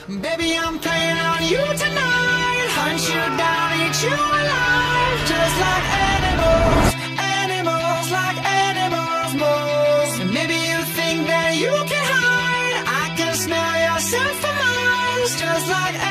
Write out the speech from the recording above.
Baby, I'm playing on you tonight. Hunt you down, eat you alive. Just like animals, animals, like animals, moles. And maybe you think that you can hide. I can smell yourself for miles. Just like animals.